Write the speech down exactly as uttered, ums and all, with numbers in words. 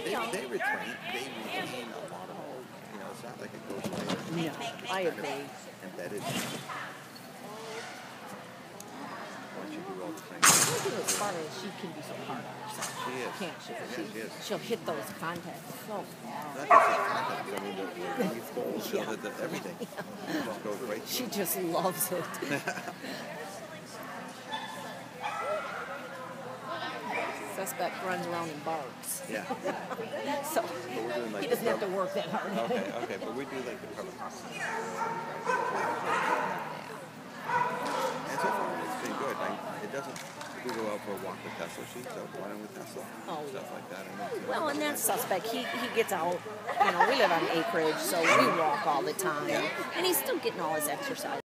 they, they retrain, they retain a lot of, you know, it's not like it goes away. No, I agree. Embedded. Once you do all the things. I think as far as she can be so hard on herself. She is. Can't she? Yeah, she, she is. She'll hit those contacts so Not just the contacts, I mean, the, the teeth goals, Yeah. the, the, everything. It just goes right She through. just loves it. Suspect runs around and barks. Yeah. So But we're doing like he doesn't the have to work that hard. Okay, okay, but we do like the cover. And so far, it's been good. I, it doesn't, we go out for a walk with Tesla. She's out running with Tesla. Oh, stuff yeah. like that. I know. Well, and that's suspect. He he gets out. You know, we live on acreage, so we walk all the time, and he's still getting all his exercise.